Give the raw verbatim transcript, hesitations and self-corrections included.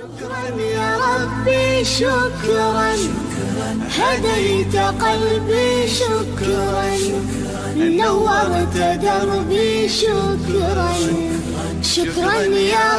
شكرا يا ربي شكرا، هديت قلبي شكرا، نورت دربي شكرا. شكرا يا